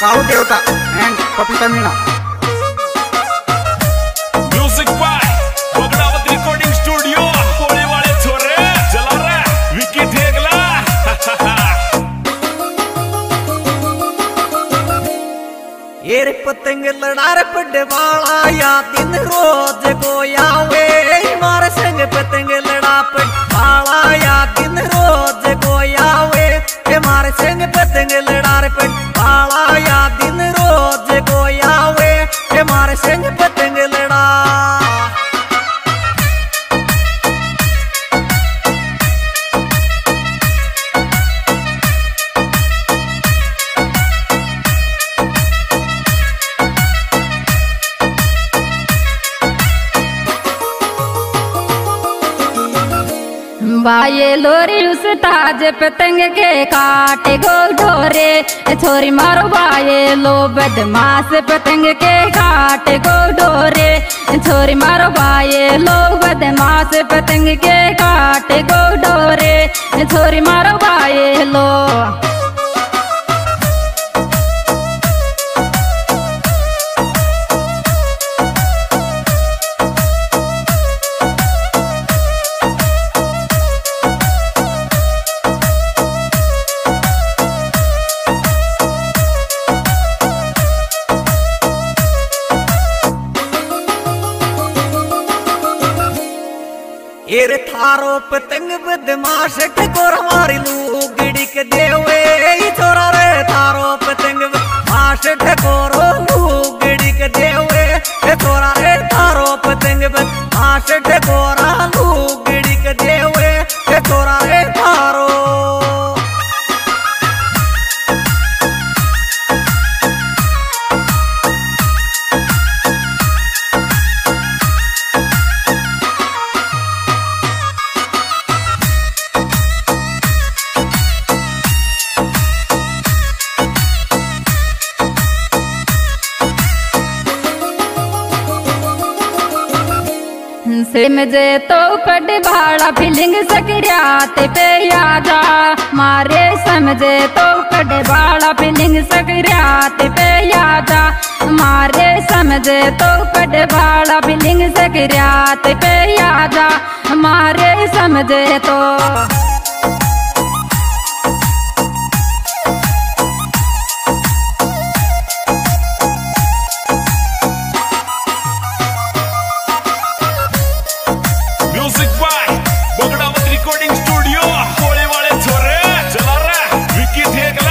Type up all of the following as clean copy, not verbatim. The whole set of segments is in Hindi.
काळू देवता and Papita Meena. Music by Bagdawat recording studio कोले वाले छोरे चला रे विकी ठेगला। ये रे पतंग लड़ार पड़े वाला या दिन रोज को आवे मारे संग पतंग लड़ा पड़ वाला या दिन रोज को आवे मारे संग पतंग लड़ार पड़ वाला या दिन रोज को आवे मारे संग पतंग लड़ा। बाये लोरी उस ताज पतंग के काटे गो ढोरे छोरी मारो बाये लो बदमाश पतंग के काटे गो ढोरे छोरी मारो बाये लो बदमाश पतंग के काटे गो ढोरे छोरी मारो बाये लो। एरे थारो पतंग बदमाश ठकोर हमारी लूगड़ी के देवे छोरा रे थारो पतंग बदमाश ठकोर लूगड़ी के देवे छोरा रे थारो पतंग बदमाश ठकोर लूगड़ी के देवे छोरा रे थारो। समझे तो पड भाड़ा फीलिंग सकरियात पे आजा मारे समझे तो पड भाड़ा फीलिंग सकरियात पे आजा मारे समझे तो पड भाड़ा फीलिंग सकरियात पे आजा मारे समझे तो। Music by Bagdawat recording studio कोले वाले छोरे चला रे विकी ठेगला।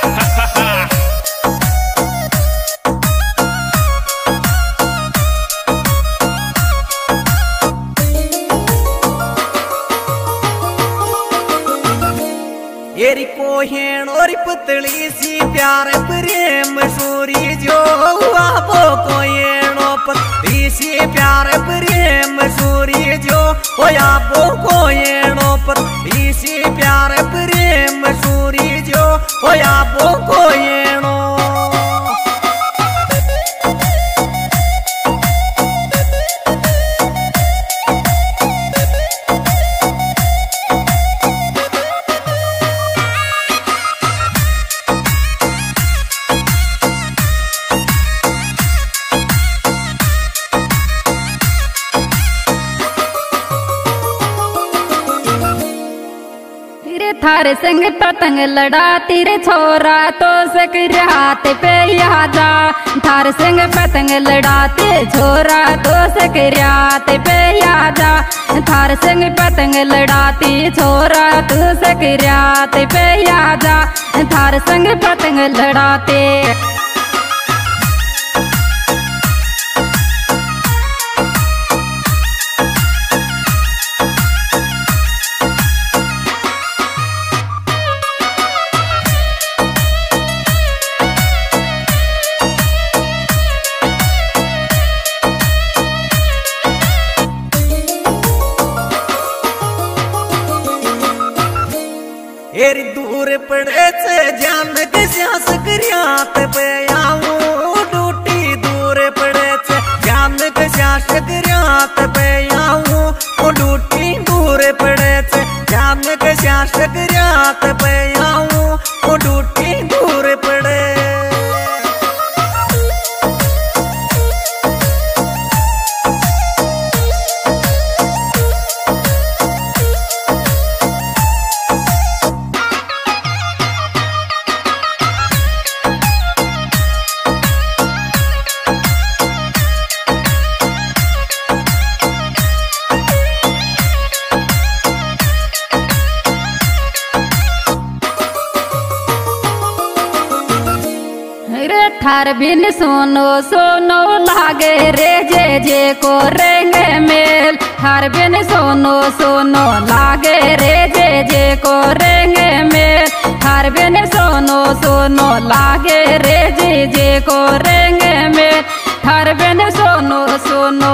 एरी कोहेण और पतली सी प्यार प्रेम सूरी जो आपो कोहेणो पतली सी प्यार प्रेम सूरी जो हो आपो कोहेणो पतली सी प्यार प्रेम सूरी जो हो आपो कोहेणो। थारे संग पतंग लड़ाती रे छोरा तो सकरियात पे आजा थारे संग पतंग लड़ाते छोरा तो सकरियात पे आजा थारे संग पतंग लड़ाती छोरा तो सकरियात पे आजा थारे संग पतंग लड़ाते। एरी दूर पड़े से जान के श्यास करियात पे आऊं डूटी दूर पड़े से जान के श्यास करियात पे आऊं डूटी दूर पड़े से जान के श्यास करियात पे आऊं डूटी दूर पड़े। थार बिन सोनो सोनो लागे रे जे को रेंगे मेल थार बिन सोनो सोनो लागे रे जे को रेंगे मेल थार बिन सोनो सोनो लागे रे जे को रेंगे मेल थार बिन सोनो सोनो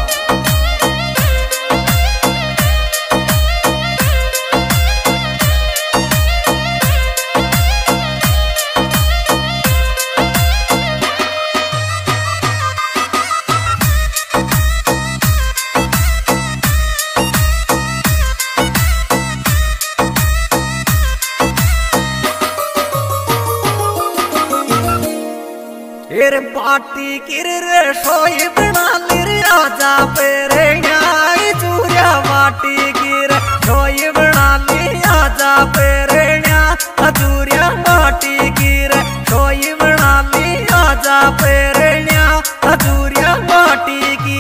रे पाटी किर रे सोई बना लिर आजा पेरे न्याय चूरिया पाटी किर सोई बना ली आजा पेरे न्याय चूरिया पाटी किर सोई बना ली आजा पेरे न्याय चूरिया पाटी की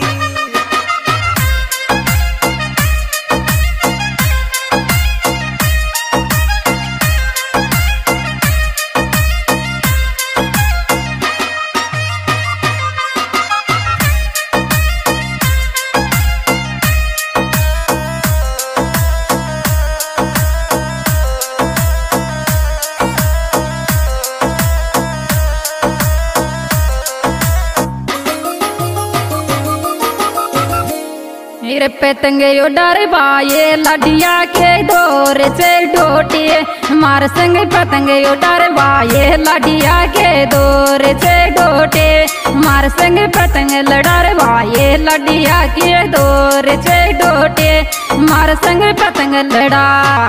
पतंग यो डरवाए लडिया के डोर से डोटिए मार संग पतंग यो डरवाए लडिया के डोर से डोटे मार संग पतंग लड़वाए लडिया के डोर से डोटे मार संग पतंग लड़ा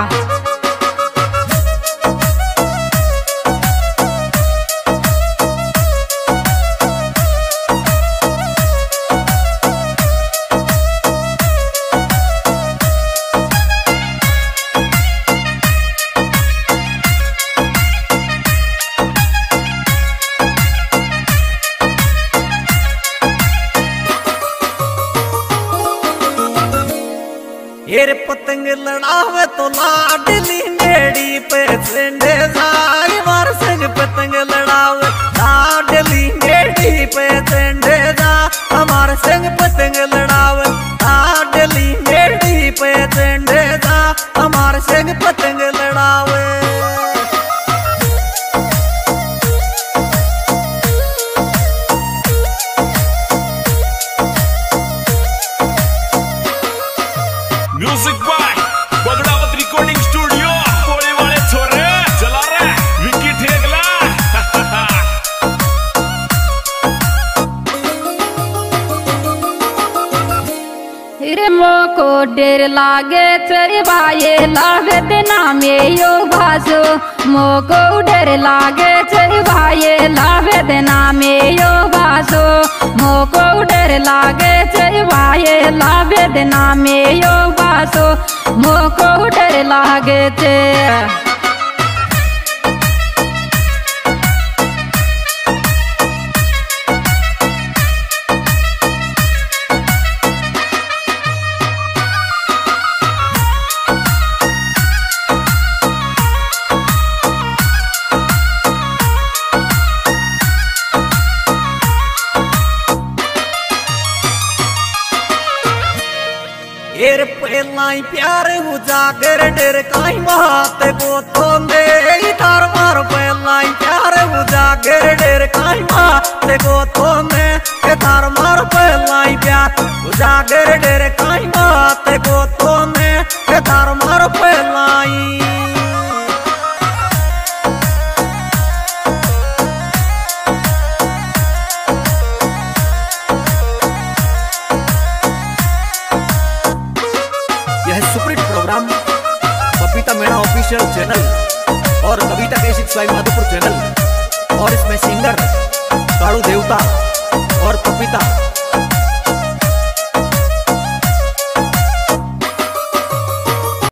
रे पतंग लड़ावे तो लाडली मेड़ी पे चंडे जाए मार संग पतंग लड़ावे लाडली मेड़ी पे चंडे जा हमार संग पतंग लड़ावे लाडली मेड़ी पे चंडे जा हमार संग पतंग लड़ावे music by Bagdawat recording studio कोले वाले छोरे चला रे विकी ठेगला रे मोको डेर लागे चरवाए लावे देना में यो भासो मोको डेर लागे चरवाए लावे देना में यो भासो मोको डेर लागे चरवाए लावे देना में यो भासो मोको डेर लागे चे एर पहलाई प्यार हो जागर डेर काई मात को तो दे तार मार पहलाई प्यार हो जागर डेर काई मात को तो दे तार मार पहलाई प्यार हो जागर डेर काई मात को तो दे तार मार पहलाई प्रोग्राम पपीता मीणा ऑफिशियल चैनल और कविता कैसेट स्वाई माधोपुर चैनल और इसमें सिंगर काड़ू देवता और पपीता